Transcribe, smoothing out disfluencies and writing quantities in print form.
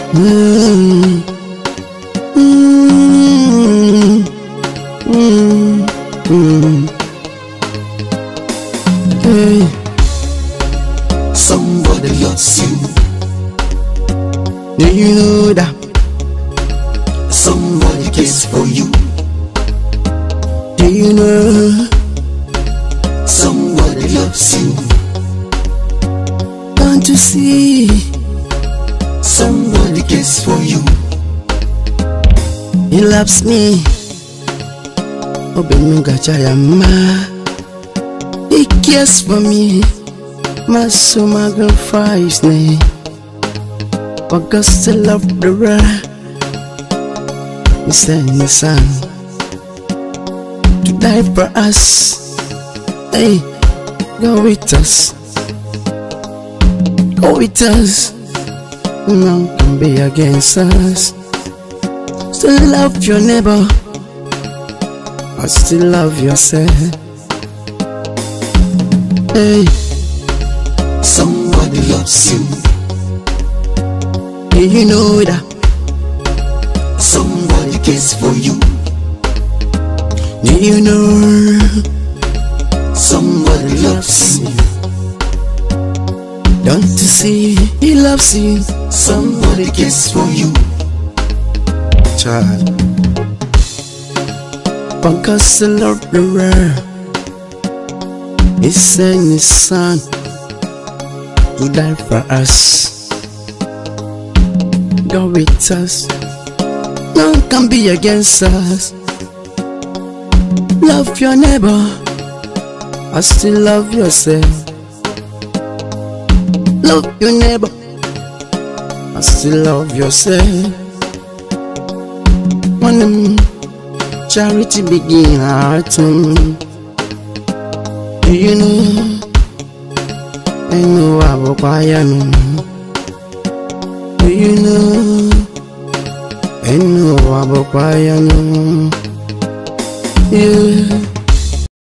Hey. Somebody loves you. Do you know that? Somebody cares for you. Do you know? Somebody loves you. Can't you see? Somebody cares for you. He loves me. He cares for me. My soul magnifies me. But God still loved the world. He sent His Son to die for us. Hey, go with us. Go with us. None can be against us. Still love your neighbor, but still love yourself. Hey, somebody loves you. Do you know that? Somebody cares for you. Do you know? Somebody loves you. Don't you see? He loves you. Somebody cares for you. Child, but God still loved the world. He sent His Son to die for us. Go with us. None can be against us. Love your neighbor, but still love yourself. Love your neighbor, but still love yourself. When charity begin at home. Do you know? I know about Bayano. Do you know? I know about Bayano. Yeah.